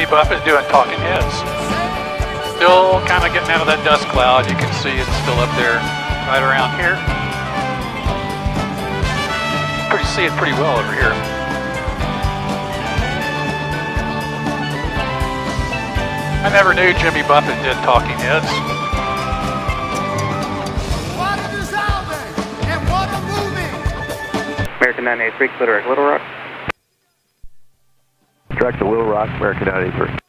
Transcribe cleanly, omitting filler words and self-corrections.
Jimmy Buffett doing Talking Heads. Still kind of getting out of that dust cloud. You can see it's still up there, right around here. See it pretty well over here. I never knew Jimmy Buffett did Talking Heads. What a dissolving and what a movie! American 983, clear to Little Rock. Track to Little Rock, American 983.